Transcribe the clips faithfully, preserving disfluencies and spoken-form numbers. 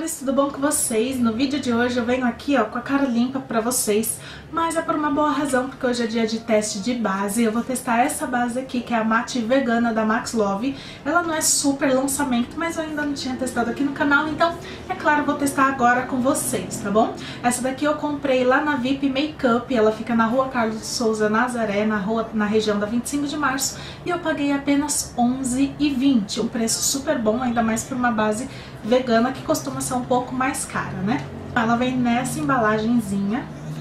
amores, tudo bom com vocês? No vídeo de hoje eu venho aqui ó, com a cara limpa pra vocês, mas é por uma boa razão, porque hoje é dia de teste de base. Eu vou testar essa base aqui, que é a Mate Vegana da Max Love. Ela não é super lançamento, mas eu ainda não tinha testado aqui no canal, então é claro, eu vou testar agora com vocês, tá bom? Essa daqui eu comprei lá na V I P Makeup, ela fica na rua Carlos de Souza, Nazaré, na, rua, na região da vinte e cinco de março, e eu paguei apenas onze reais e vinte centavos, um preço super bom, ainda mais por uma base vegana que costuma ser um pouco mais cara, né? Ela vem nessa embalagenzinha.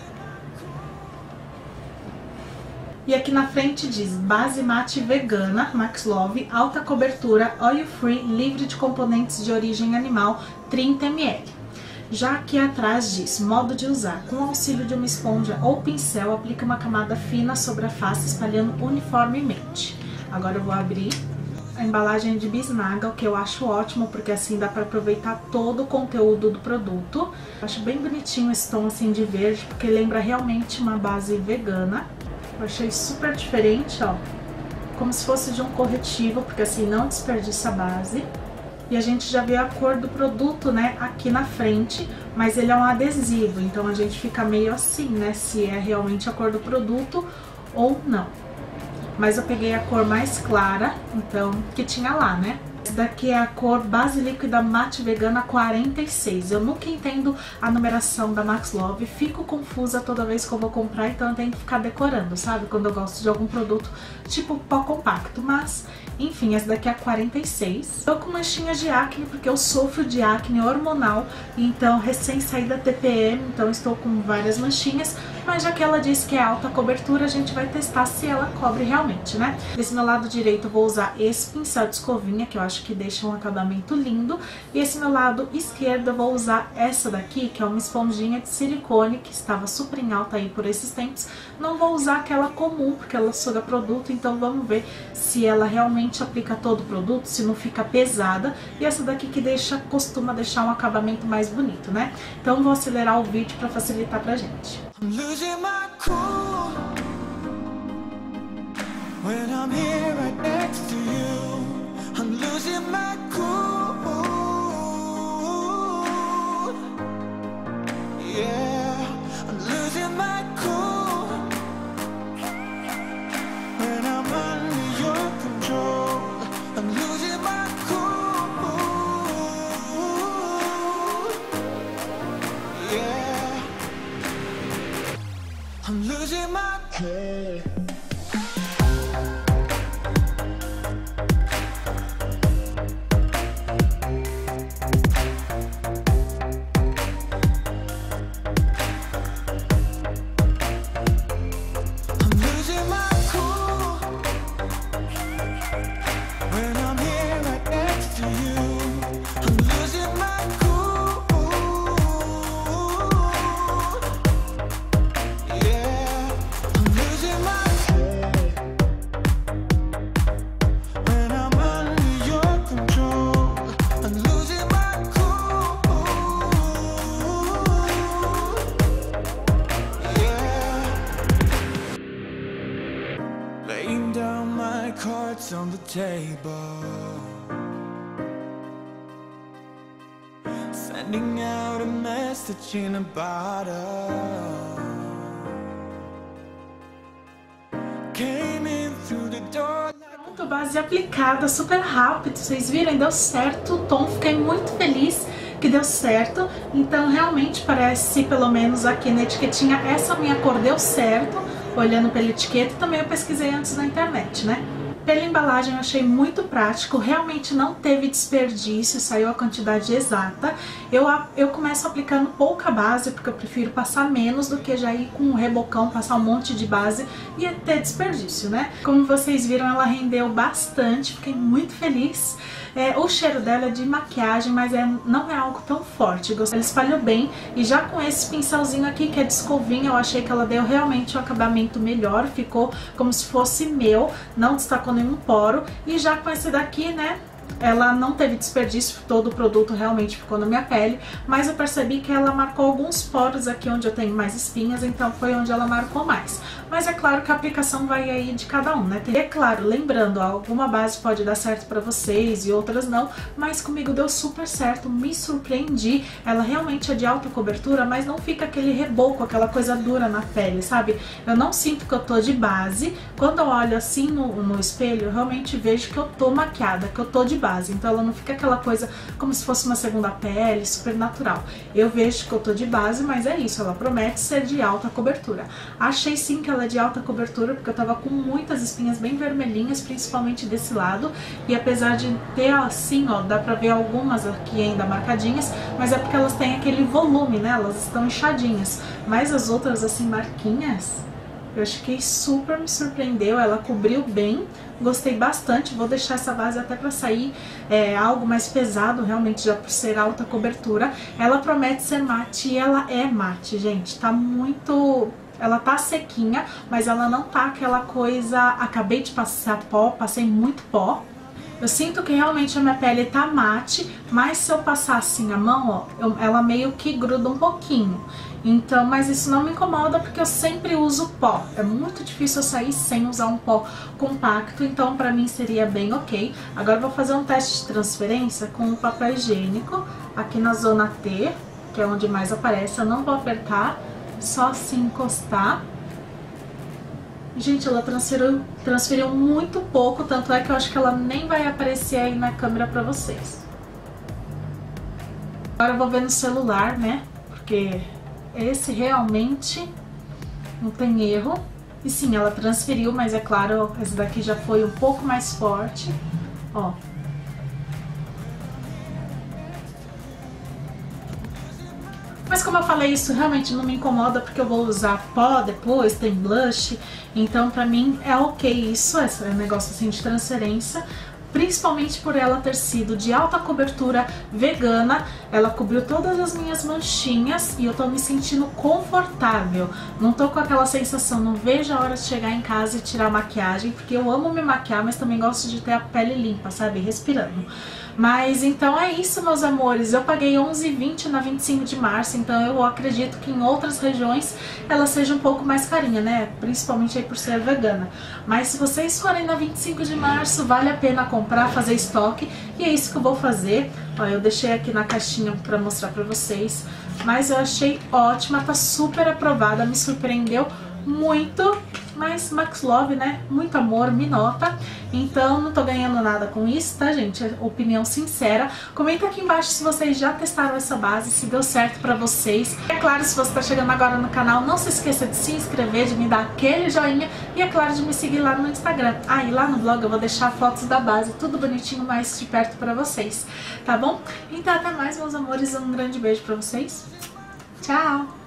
E aqui na frente diz base mate vegana, Max Love, alta cobertura, oil free, livre de componentes de origem animal, trinta mililitros. Já aqui atrás diz modo de usar, com o auxílio de uma esponja ou pincel, aplica uma camada fina sobre a face, espalhando uniformemente. Agora eu vou abrir. A embalagem é de bisnaga, o que eu acho ótimo, porque assim dá pra aproveitar todo o conteúdo do produto. Eu acho bem bonitinho esse tom assim de verde, porque lembra realmente uma base vegana. Eu achei super diferente, ó, como se fosse de um corretivo, porque assim não desperdiça a base. E a gente já vê a cor do produto, né, aqui na frente, mas ele é um adesivo, então a gente fica meio assim, né, se é realmente a cor do produto ou não. Mas eu peguei a cor mais clara, então, que tinha lá, né? Essa daqui é a cor base líquida mate vegana quarenta e seis. Eu nunca entendo a numeração da Max Love, fico confusa toda vez que eu vou comprar, então eu tenho que ficar decorando, sabe? Quando eu gosto de algum produto tipo pó compacto, mas... enfim, essa daqui é a quarenta e seis. Tô com manchinhas de acne, porque eu sofro de acne hormonal, então recém saí da T P M, então estou com várias manchinhas, mas já que ela disse que é alta cobertura, a gente vai testar se ela cobre realmente, né? Desse meu lado direito eu vou usar esse pincel de escovinha, que eu acho que deixa um acabamento lindo, e esse meu lado esquerdo eu vou usar essa daqui, que é uma esponjinha de silicone, que estava super em alta aí por esses tempos. Não vou usar aquela comum, porque ela suga produto, então vamos ver se ela realmente aplica todo o produto, se não fica pesada. E essa daqui que deixa, costuma deixar um acabamento mais bonito, né? Então vou acelerar o vídeo para facilitar pra gente. I'm losing my head. I'm losing my cool when I'm here right next to you. I'm losing my cool. Yeah, I'm losing my head when I'm under your control. I'm losing my cool. Yeah, laying down my cards on the table, sending out a message in a bottle. Came in through the door. Pronto, base aplicada, super rápido, vocês viram? Deu certo o tom, fiquei muito feliz que deu certo. Então realmente parece, pelo menos aqui na etiquetinha, essa minha cor deu certo, olhando pela etiqueta. Também eu pesquisei antes na internet, né? Pela embalagem eu achei muito prático, realmente não teve desperdício, saiu a quantidade exata. Eu, eu começo aplicando pouca base, porque eu prefiro passar menos do que já ir com um rebocão, passar um monte de base e ter desperdício, né? Como vocês viram, ela rendeu bastante, fiquei muito feliz. É, o cheiro dela é de maquiagem, mas é, não é algo tão forte. Ela espalhou bem, e já com esse pincelzinho aqui, que é de escovinha, eu achei que ela deu realmente um acabamento melhor, ficou como se fosse meu, não destacou nenhum poro. E já com esse daqui, né, ela não teve desperdício, todo o produto realmente ficou na minha pele, mas eu percebi que ela marcou alguns poros aqui onde eu tenho mais espinhas, então foi onde ela marcou mais. Mas é claro que a aplicação vai aí de cada um, né? E é claro, lembrando, alguma base pode dar certo pra vocês e outras não, mas comigo deu super certo, me surpreendi. Ela realmente é de alta cobertura, mas não fica aquele reboco, aquela coisa dura na pele, sabe? Eu não sinto que eu tô de base. Quando eu olho assim no, no espelho, eu realmente vejo que eu tô maquiada, que eu tô de base. Então ela não fica aquela coisa como se fosse uma segunda pele, super natural. Eu vejo que eu tô de base, mas é isso, ela promete ser de alta cobertura. Achei sim que ela é de alta cobertura, porque eu tava com muitas espinhas bem vermelhinhas, principalmente desse lado. E apesar de ter assim, ó, dá pra ver algumas aqui ainda marcadinhas, mas é porque elas têm aquele volume, né? Elas estão inchadinhas. Mas as outras, assim, marquinhas, eu achei super, me surpreendeu, ela cobriu bem, gostei bastante. Vou deixar essa base até pra sair é, algo mais pesado, realmente, já por ser alta cobertura. Ela promete ser mate e ela é mate, gente, tá muito... Ela tá sequinha, mas ela não tá aquela coisa... Acabei de passar pó, passei muito pó. Eu sinto que realmente a minha pele tá mate, mas se eu passar assim a mão, ó, eu, ela meio que gruda um pouquinho. Então, mas isso não me incomoda porque eu sempre uso pó. É muito difícil eu sair sem usar um pó compacto, então pra mim seria bem ok. Agora eu vou fazer um teste de transferência com o papel higiênico aqui na zona T, que é onde mais aparece. Eu não vou apertar, só assim encostar. Gente, ela transferiu, transferiu muito pouco, tanto é que eu acho que ela nem vai aparecer aí na câmera pra vocês. Agora eu vou ver no celular, né? Porque esse realmente não tem erro. E sim, ela transferiu, mas é claro, esse daqui já foi um pouco mais forte. Ó. Mas como eu falei, isso realmente não me incomoda porque eu vou usar pó depois, tem blush. Então pra mim é ok isso, esse negócio assim de transferência. Principalmente por ela ter sido de alta cobertura vegana. Ela cobriu todas as minhas manchinhas e eu tô me sentindo confortável. Não tô com aquela sensação, não vejo a hora de chegar em casa e tirar a maquiagem, porque eu amo me maquiar, mas também gosto de ter a pele limpa, sabe? Respirando. Mas então é isso, meus amores. Eu paguei onze reais e vinte centavos na vinte e cinco de março, então eu acredito que em outras regiões ela seja um pouco mais carinha, né? Principalmente aí por ser vegana. Mas se vocês forem na vinte e cinco de março, vale a pena comprar, fazer estoque. E é isso que eu vou fazer. Ó, eu deixei aqui na caixinha pra mostrar pra vocês. Mas eu achei ótima, tá super aprovada, me surpreendeu muito. Mas Max Love, né? Muito amor, me nota. Então não tô ganhando nada com isso, tá, gente? É opinião sincera. Comenta aqui embaixo se vocês já testaram essa base, se deu certo pra vocês. E é claro, se você tá chegando agora no canal, não se esqueça de se inscrever, de me dar aquele joinha. E é claro, de me seguir lá no Instagram. Ah, e lá no blog eu vou deixar fotos da base, tudo bonitinho, mais de perto pra vocês. Tá bom? Então até mais, meus amores. Um grande beijo pra vocês. Tchau!